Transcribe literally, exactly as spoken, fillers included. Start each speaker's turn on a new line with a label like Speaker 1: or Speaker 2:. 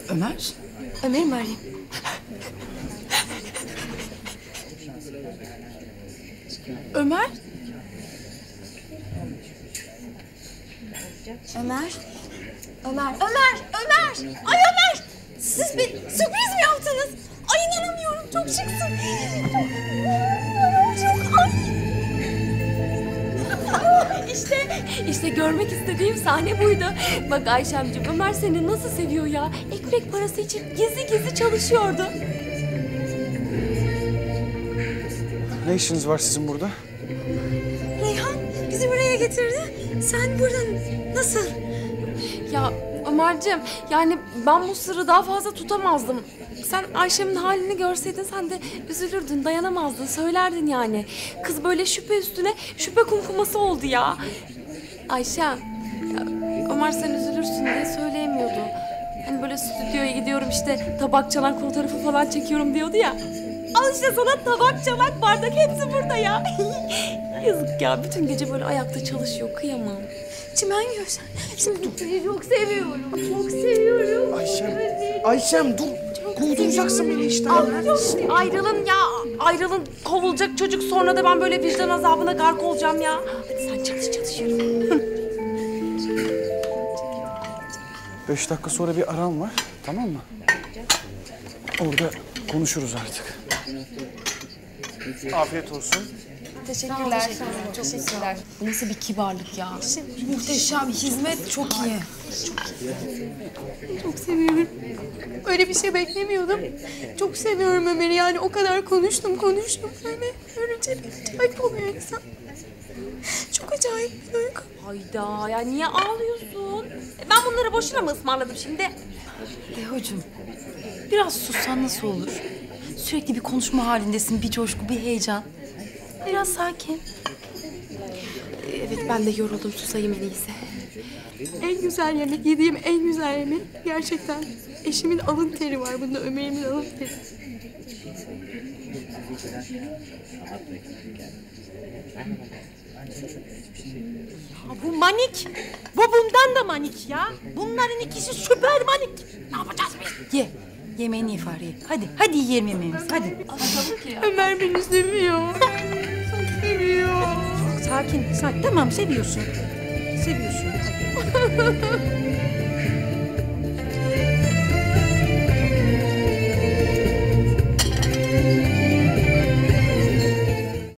Speaker 1: Ömer?
Speaker 2: Ömer'i mi arayayım?
Speaker 1: Ömer?
Speaker 2: Ömer? Ömer, Ömer, Ömer! Ay Ömer! Siz bir sürpriz mi yaptınız? Ay inanamıyorum, çok şıksın. Çok, ay!
Speaker 3: İşte, işte görmek istediğim sahne buydu. Bak Ayşemciğim, Ömer seni nasıl seviyor ya. Ekmek parası için gizli gizli çalışıyordu.
Speaker 4: Ne işiniz var sizin burada?
Speaker 2: Reyhan bizi buraya getirdi. Sen buradan nasıl?
Speaker 3: Ya Ömerciğim, yani ben bu sırrı daha fazla tutamazdım. Sen Ayşem'in halini görseydin sen de üzülürdün, dayanamazdın, söylerdin yani. Kız böyle şüphe üstüne şüphe kumkuması oldu ya. Ayşem, ya Ömer sen üzülürsün diye söyleyemiyordu. Hani böyle stüdyoya gidiyorum işte tabak çanak fotoğrafı falan çekiyorum diyordu ya. Al işte sana tabak çanak bardak hepsi burada ya. Yazık ya, bütün gece böyle ayakta çalışıyor, kıyamam.
Speaker 2: Çimen görsen. Şimdi
Speaker 3: Seni çok seviyorum, çok seviyorum.
Speaker 4: Ayşem, Ayşem dur. Kovduracaksın beni işte.
Speaker 3: Ayrılın ya, ayrılın. Kovulacak çocuk, sonra da ben böyle vicdan azabına gark olacağım ya. Hadi sen çalış çalış yürü.
Speaker 4: Beş dakika sonra bir aram var, tamam mı? Orada konuşuruz artık. Afiyet olsun.
Speaker 1: Teşekkürler. Çok teşekkürler. Bu nasıl bir kibarlık ya? Muhteşem hizmet, çok iyi.
Speaker 2: çok seviyorum. Öyle bir şey beklemiyordum. Çok seviyorum Ömer'i, yani o kadar konuştum konuştum. Böyle görünce acayip oluyor insan. Çok acayip bir duygu.
Speaker 3: Hayda, ya niye ağlıyorsun? Ben bunları boşuna mı ısmarladım şimdi?
Speaker 1: Lehocuğum, biraz sussan nasıl olur? Sürekli bir konuşma halindesin, bir coşku, bir heyecan. Biraz sakin.
Speaker 3: Evet, ben de yoruldum, susayım en iyisi.
Speaker 2: En güzel yemek, yediğim en güzel yemek. Gerçekten eşimin alın teri var bunda, Ömer'imin alın teri.
Speaker 3: Ya bu manik, bu bundan da manik ya. Bunların ikisi süper manik. Ne yapacağız biz?
Speaker 1: Ye. Yemeğini ye Fahriye. Hadi, hadi yiyelim yemeğimizi, hadi.
Speaker 2: Ömer beni seviyor. Çok seviyor.
Speaker 1: Sakin, sakin. Tamam, seviyorsun. Seviyorsun.